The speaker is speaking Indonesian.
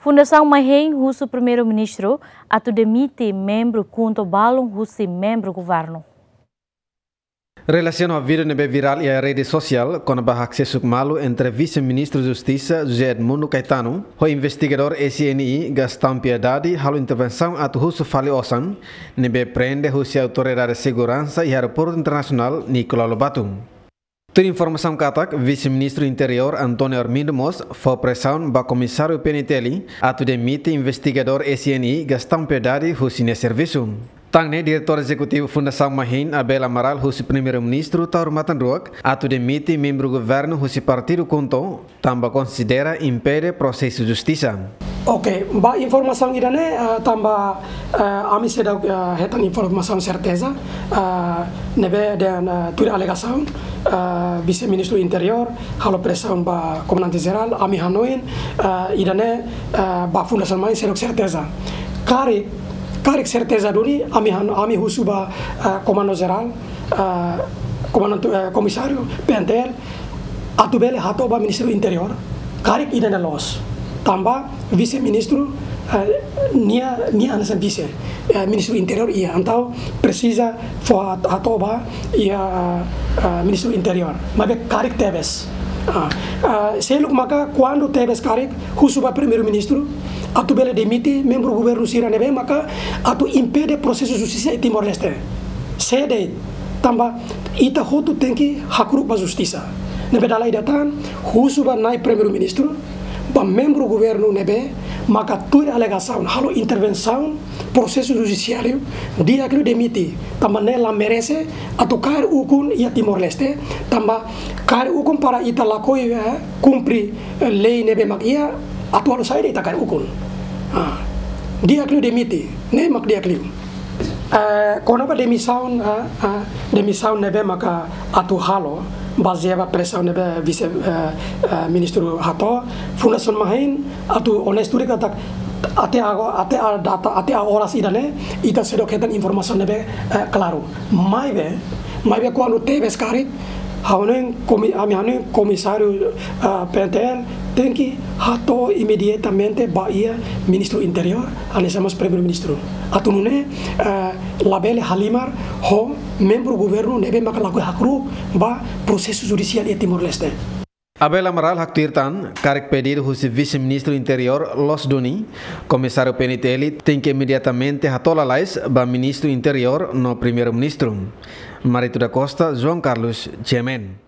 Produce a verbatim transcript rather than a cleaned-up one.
Fundação Mahém, russo primeiro-ministro, atu demite membro conto balão russo membro governo. Relação à vida nebe viral e a rede social, com a acesso malo entre vice-ministro de Justiça José Edmundo Caetano, o investigador S N I Gastão Piedade, halo intervenção atu russo fali osan, nebe prende russo autoridade de segurança e aeroporto internacional Nicolau Lobato. Ter informação katak, vice-ministro interior Antônio Armindo Mos, foi pressão ba comissário P N T L, atu demite investigador S N I Gastão Piedade russo ne serviço. Tangne diretor executivo Fundação Mahém Abel Amaral husi primeiro-ministro Taurumatan Ruak atu demite membro governo husi partido Konto tamba considera impede processo justiça. Oke, ba informação irane uh, tamba uh, ami seda uh, hetan informação certeza uh, nebe dan uh, tur alegação uh, vice-ministro interior halo pressão ba comandante geral ami hanoin uh, irane uh, ba Fundação Mahém serok certeza. Kari Karik certeza duni ami ami husuba uh, komando geral uh, komando uh, komisario P N T L atu bele hato ba ministro interior karik ida na los tamba vice ministro uh, nia nia anasan vice uh, ministro interior ia antau precisa fo hato ba ia uh, ministro interior mabe karik tebes uh, uh, seluk maka quando tebes karik husuba primeiro ministro atu bele demite membro governo siranebe maka atu impede processo justiça e Timor-Leste. Sede tamba ita hotu tenki hakruk ba justiça. Nebe dalai datan husu ba nai primeiro ministro ba membro governo nebe maka tuir alegação halo intervenção processo judiciário dia que demite tamba nela merece atu kar ukun ia Timor-Leste tamba kar ukun para ita lakoi eh, cumpri eh, lei nebe mak ia atu alu saya ita kar ukun. Ah, dia klu demiti, ne mak dia klu. Uh, Konapa demisaun, uh, uh, demisaun nebe maka atu halo, baseaba pressão nebe vice uh, uh, ministro hato, Fundação Mahém atu honesturi kata até agora até a data até a horas idane ita sedoketan informação nebe uh, claro. Mai be, mai be quando teve escarit Haunen komi ami hanu komisário uh, P N T L tem que hato imediatamente bahia ministro interior anesamos primeiro ministro atunune uh, labele Halimar ho membro governo nebe makalaku hakru ba processo judicial di Timor-Leste. Abel Amaral hak tirtan karek pedido husi vice-ministro interior Los Duni, comissário P N T L tem que imediatamente hatola lais ba ministro interior no primeiro ministro. Marito da Costa, João Carlos, Gemen.